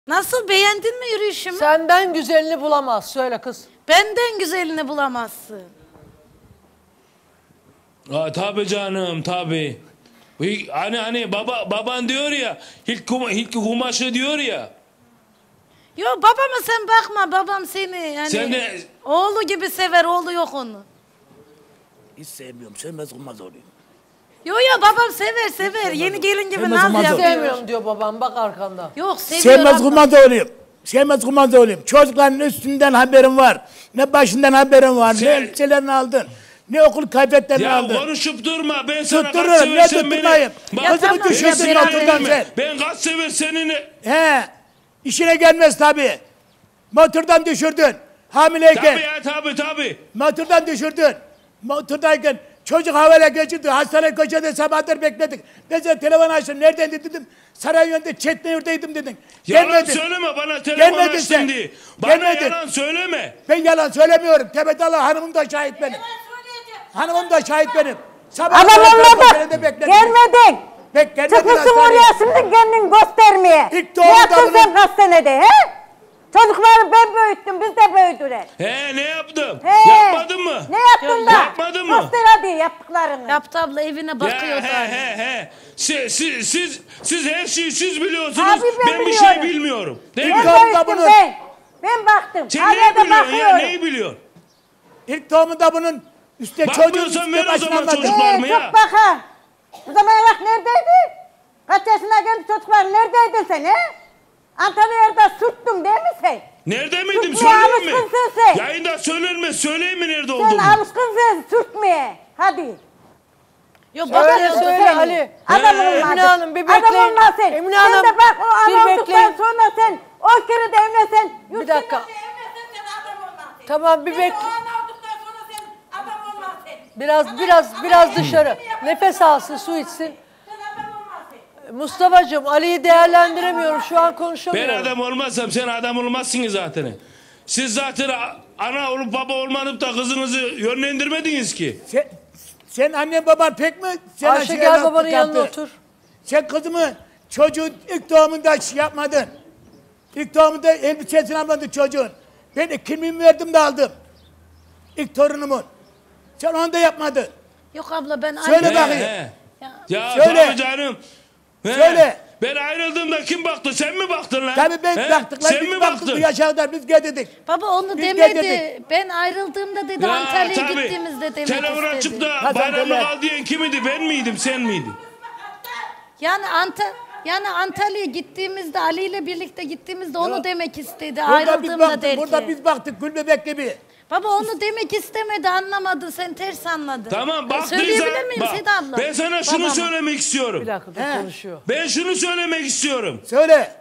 Nasıl, beğendin mi yürüyüşümü? Senden güzelini bulamaz. Söyle kız. Benden güzelini bulamazsın. Tabii canım tabii. Hani baban diyor ya ilk kumaşı diyor ya. Yo, babama sen bakma, babam seni yani Sen de... oğlu gibi sever, oğlu yok onu. Hiç sevmiyorum. Sevmez olmaz olayım. Yo babam sever. Yeni gelin gibi Sevmez naz olmaz yapıyor. Sevmiyorum diyor babam, bak arkanda. Yok, seviyor Sevmez abla. olmaz olayım. Sevmez olmaz olayım. Çocukların üstünden haberin var. Ne başından haberin var. Ne elbiselerini aldın. Ne okul kıyafetlerini aldın. Ya konuşup durma, ben sana kaç Tuttururum. sever Ne sen beni. tutturmayayım? Ya Kızımı tamam, düşürdün ya motordan sen. Ben kaç sever senin. He. İşine gelmez tabii. Motordan düşürdün. Hamileyken. Tabii. Motordan düşürdün. Motordayken çocuk havale geçirdi. Hastaneye köşede sabahlar bekledik. Ben sana telefon açtım. Nereden dedim. Saray yönünde Çetinöy'deydim dedin. Yalan Gelmedin. söyleme bana, telefon Gelmedin açtın sen. diye. Bana Gelmedin. yalan söyleme. Ben yalan söylemiyorum. Tepedala hanımım da şahit benim. Hanımım da şahit benim. Sabah Adam olmadı. Gelmedin. Gelmedin Çıkmışsın oraya şimdi kendini göstermeye. İlk Ne doğumda yaptın bunu- sen hastanede he? Çocukları ben büyüttüm, biz de büyüdüler. Ne yaptım? He. Yapmadın mı? Ne yaptın da? Yapmadın mı? Göster hadi yaptıklarını. Yaptı abla, evine bakıyor da. He. Siz her şeyi siz biliyorsunuz. Abi ben bir biliyorum. şey bilmiyorum. Değil Ben mi? doğumda büyüttüm bunu- ben. Ben baktım. Sen Hala neyi da biliyorsun ya? bakıyorum. Neyi biliyorsun? İlk doğumunda bunun üstte çocuğun Bakmıyorsan üstte ver o başına zaman almadı. çocuk. Var mı ya? Çok baka. O zaman bak neredeydi? Kaç yaşına geldi çocuklar, neredeydin sen he? Antalya'da sürttün değil mi sen? Nerede miydim? Sürtmeye Söyleyeyim mi? alışkınsın sen. Yayında söylenme. Söyleyeyim mi nerede Sen olduğumu? alışkınsın sürtmeye. Hadi. Yo Söyle, bakıyor da. söyle Ali. Adam He. olmaz. Emine Hanım, bir Adam bekleyin. olmaz sen. Emine Sen Hanım, de bak o bir adam olduktan bekleyin. sonra sen 10 kere de evlensen. Bir dakika. Evlensen sen adam olmazsın. Tamam, bir Sen bek. o an olduktan sonra sen adam olmazsın. Biraz dışarı. Nefes alsın, su içsin. Sen adam olmazsın. Mustafa'cığım, Ali'yi değerlendiremiyorum. Şu an Ben konuşamıyorum. adam olmazsam sen adam olmazsınız zaten. Siz zaten ana olup baba olmanıp da kızınızı yönlendirmediniz ki. Sen annen baban pek mi? Sen Ayşe şey gel yaptı, babanın yanına yaptı. otur. Sen kızımı çocuğun ilk doğumunda yapmadın. İlk doğumunda elbisesini almadın çocuğun. Ben kimliğimi verdim de aldım. İlk torunumun. Sen onu da yapmadın. Yok abla, ben Söyle aynı- bakayım. Ya Söyle. tabii canım. He. Söyle. Ben ayrıldığımda kim baktı? Sen mi baktın lan? Tabii ben He? baktık lan. Sen Biz mi baktık baktın? yaşadılar. Biz getirdik. Baba onu Biz demedi. dedik. Ben ayrıldığımda dedi, Ya Antalya'ya tabii. gittiğimizde demek Telefon istedi. açıp da Kazandılar. bayramlık al diyen kimidi? Ben miydim? Sen miydin? Yani Antalya'ya gittiğimizde, Ali ile birlikte gittiğimizde onu Yok. demek istedi. Burada biz Ayrıldığımda baktık. derken. Burada biz baktık. Gül bebek gibi. Baba onu demek istemedi, anlamadı, sen ters anladın. Tamam baktıysan. Söyleyebilir miyim bak, Seda abla? Ben sana şunu Babama. söylemek istiyorum. Bir dakika, dur, He. konuşuyor. Ben şunu söylemek istiyorum. Söyle.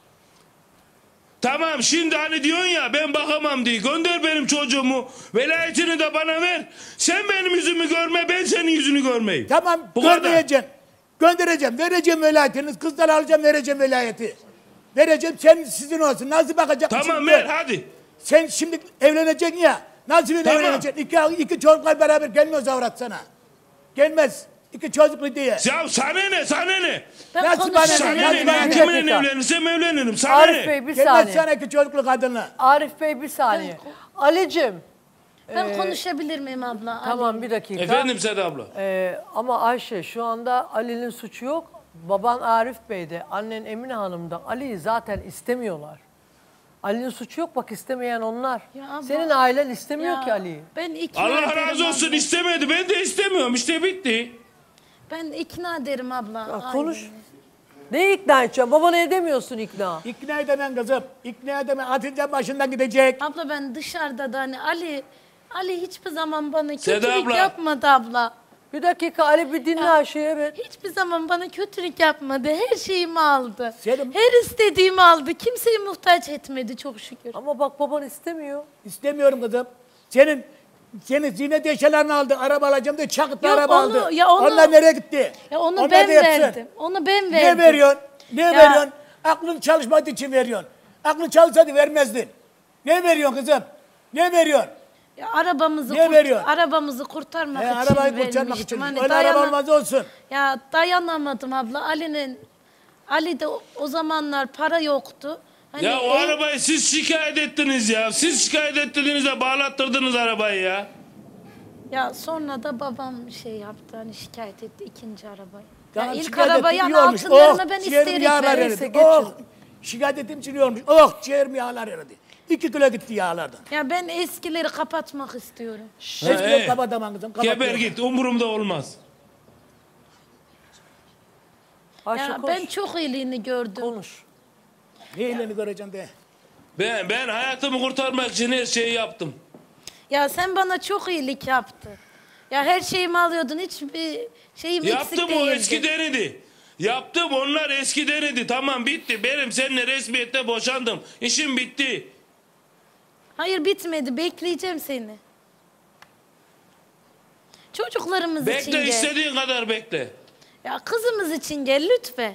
Tamam şimdi hani diyorsun ya ben bakamam diye. Gönder benim çocuğumu. Velayetini de bana ver. Sen benim yüzümü görme, ben senin yüzünü görmeyeyim. Tamam Bu kadar. göndereceğim. Göndereceğim. Vereceğim velayetiniz. Kızları alacağım, vereceğim velayeti. Vereceğim, sen sizin olsun. Nasıl bakacak? Tamam ver hadi. Sen şimdi evleneceksin ya. Nasıl Tamam. evleneceksin? İki çocuklar beraber gelmez avrat sana. Gelmez. İki çocuklu diye. Ya sana ne? Ben Nasıl bana konuşamam. Sana Hadi ne? bana Ben bir kiminle dakika. evlenirsem evlenirim. Sana Arif ne? Bey bir Gelmez saniye. sana iki çocuklu kadınla. Arif Bey bir saniye. Ali'cim. Ben konuşabilir miyim abla? Tamam, bir dakika. Efendim Seda abla. Ama Ayşe, şu anda Ali'nin suçu yok. Baban Arif Bey'de, annen Emine Hanım'da Ali'yi zaten istemiyorlar. Ali'nin suçu yok, bak istemeyen onlar. Ya abla- Senin ailen istemiyor Ya, ki Ali'yi. Ben ikna Allah ederim razı olsun abla. istemedi. Ben de istemiyorum. İşte bitti. Ben ikna ederim abla. Ya Aynen. konuş. Neyi ikna edeceğim? Babana edemiyorsun ikna. İkna edemem kızım. İkna edemem. Atınca başından gidecek. Abla ben dışarıda da hani Ali hiçbir zaman bana Seda kötülük abla. yapmadı abla. Bir dakika Ali, bir dinle Ayşe'yi, evet. Hiçbir zaman bana kötülük yapmadı. Her şeyimi aldı. Senin- Her istediğimi aldı. Kimseyi muhtaç etmedi çok şükür. Ama bak baban istemiyor. İstemiyorum kızım. Senin ziynet eşyalarını aldı. Araba alacağım diye çakıtlı Yok, araba onu- aldı. ya onu- Onlar nereye gitti? Ya onu Onlar ben da yapsın. verdim. Onu ben verdim. Ne veriyorsun? Ne Ya- veriyorsun? Aklın çalışmadığı için veriyorsun. Aklın çalışsaydı vermezdin. Ne veriyorsun kızım? Ne veriyorsun? Ya arabamızı Ne veriyor? arabamızı kurtarmak için Arabayı kurtarmak vermiştim. için. Hani Öyle araba olmaz olsun. Ya dayanamadım abla. Ali de o zamanlar para yoktu. Hani Ya o arabayı siz şikayet ettiniz ya. Siz şikayet ettiniz de bağlattırdınız arabayı ya. Ya sonra da babam şey yaptı, hani şikayet etti ikinci arabayı. Ya Tamam, ilk şikayet arabayı ettim, hani iyi olmuş. altınlarını ben ciğerim isteyerek yağlar verdim. eridi. Oh, şikayet ettiğim için iyi olmuş. Oh, ciğerim yağlar eridi. 2 kilo gitti yağlardan. Ya ben eskileri kapatmak istiyorum. Eskileri kapatamam kızım. Geber kapatıyorum. git, umurumda olmaz. Ayşe Ya konuş. ben çok iyiliğini gördüm. Konuş. Neyle göreceksin de. Ben hayatımı kurtarmak için her şeyi yaptım. Ya sen bana çok iyilik yaptın. Ya her şeyimi alıyordun, hiçbir şeyim eksik Yaptım, değildi. o eskiden idi. Yaptım, onlar eskiden idi. Tamam, bitti. Benim seninle resmiyette boşandım. İşim bitti. Hayır bitmedi, bekleyeceğim seni. Çocuklarımız için Bekle, gel. istediğin kadar bekle. Ya kızımız için gel lütfen.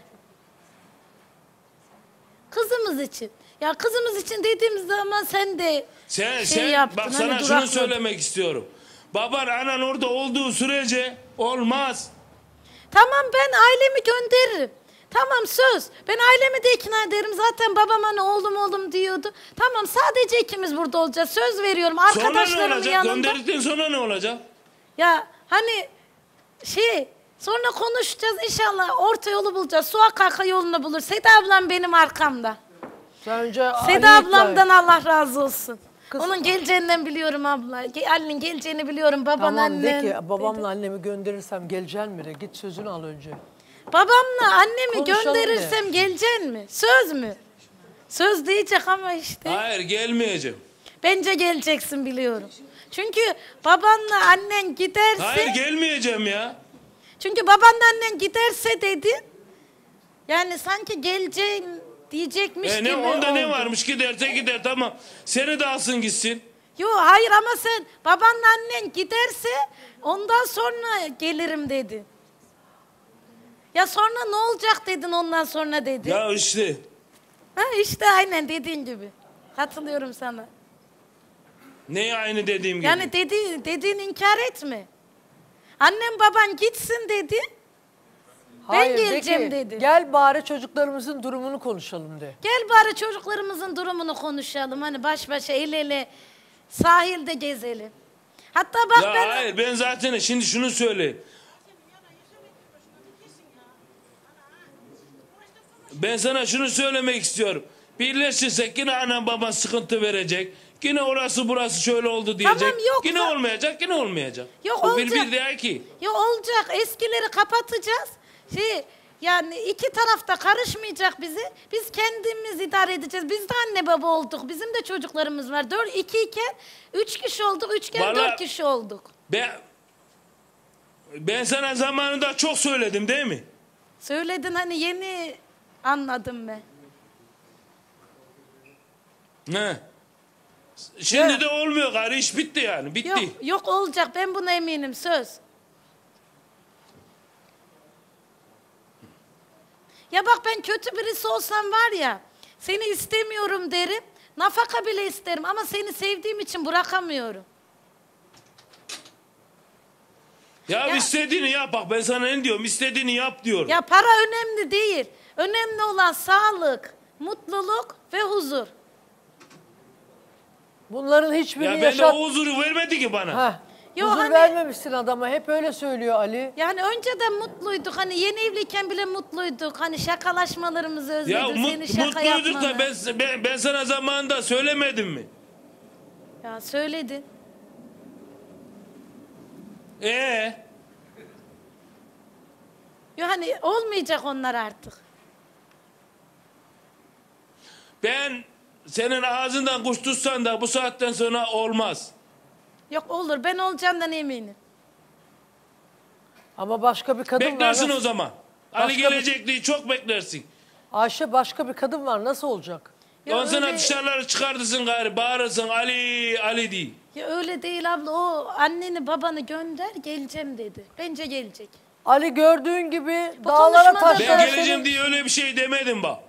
Kızımız için. Ya kızımız için dediğimiz zaman sen de Sen yaptın. bak, hani sana şunu durakladın. söylemek istiyorum. Baban, anan orada olduğu sürece olmaz. Tamam, ben ailemi gönderirim. Tamam, söz. Ben ailemi de ikna ederim. Zaten babam hani oğlum diyordu. Tamam, sadece ikimiz burada olacağız. Söz veriyorum. Sonra ne Arkadaşlarımın olacak? yanında. Gönderdikten sonra ne olacak? Ya hani sonra konuşacağız inşallah, orta yolu bulacağız. Su akaka yolunu bulur. Seda ablam benim arkamda. Sen önce Seda Ali'yi ablamdan Allah razı olsun. Kız- Onun geleceğinden biliyorum abla. Ali'nin geleceğini biliyorum, baban Tamam annen. de ki babamla annemi gönderirsem geleceksin mi de, git sözünü al önce. Babamla annemi Konuşalım gönderirsem geleceksin mi? Söz mü? Söz diyecek ama işte. Hayır, gelmeyeceğim. Bence geleceksin biliyorum. Çünkü babanla annen giderse... Hayır, gelmeyeceğim ya. Çünkü babanla annen giderse dedin. Yani sanki geleceğim diyecekmiş gibi Onda ne oldu. varmış, giderse gider, tamam. Seni de alsın gitsin. Yo hayır, ama sen babanla annen giderse ondan sonra gelirim dedin. Ya sonra ne olacak dedin, ondan sonra dedin. Ya işte. Ha işte aynen dediğin gibi. Katılıyorum sana. Ne aynı dediğim gibi. Yani dediğini inkar etme. Annem baban gitsin dedi. Hayır, de geleceğim ki, dedi. Gel bari çocuklarımızın durumunu konuşalım de. Gel bari çocuklarımızın durumunu konuşalım. Hani baş başa el ele sahilde gezelim. Hatta bak Ya ben... hayır, ben zaten şimdi şunu söyleyeyim. Ben sana şunu söylemek istiyorum. Birleşirsek yine anan baban sıkıntı verecek. Yine orası burası şöyle oldu diyecek. Tamam, yok. Yine olmayacak, yine olmayacak. Yok, Bu olacak. bir değil ki. Ya olacak, eskileri kapatacağız. Yani iki tarafta karışmayacak bizi. Biz kendimiz idare edeceğiz. Biz de anne baba olduk. Bizim de çocuklarımız var. 2 iken 3 kişi olduk. 3 iken Vallahi- 4 kişi olduk. Ben sana zamanında çok söyledim değil mi? Söyledin, hani yeni anladım ben. He. Şimdi de olmuyor gari, iş bitti yani, bitti. Yok olacak, ben buna eminim, söz. Ya bak, ben kötü birisi olsam var ya, seni istemiyorum derim, nafaka bile isterim ama seni sevdiğim için bırakamıyorum. Ya, Ya- istediğini yap, bak ben sana ne diyorum, istediğini yap diyorum. Ya para önemli değil, önemli olan sağlık, mutluluk ve huzur. Bunların hiçbirini Ya ben de yaşat... o huzuru vermedi ki bana. Heh, Yo, huzur hani- vermemişsin adama, hep öyle söylüyor Ali. Yani önceden mutluyduk, hani yeni evliyken bile mutluyduk, hani şakalaşmalarımızı özledim, Ya seni şaka mutluyduk da yapmanı. ben sana zamanında söylemedim mi? Ya söyledin. Yo hani olmayacak onlar artık. Ben senin ağzından kuş tutsan da bu saatten sonra olmaz. Yok olur, ben olacağımdan eminim. Ama başka bir kadın Beklersin var. o zaman. Ali Başka bir- gelecek diye çok beklersin. Ayşe, başka bir kadın var, nasıl olacak? Ya Ondan sonra öyle- dışarıları çıkartırsın gari, bağırırsın Ali Ali diye. Ya öyle değil abla, o anneni babanı gönder, geleceğim dedi. Bence gelecek. Ali gördüğün gibi Bu dağlara konuşmada- Ben taşlara geleceğim senin... diye öyle bir şey demedim bak.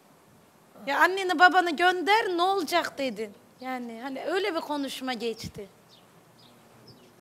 Ya anneni babanı gönder, ne olacak dedin. Yani hani öyle bir konuşma geçti.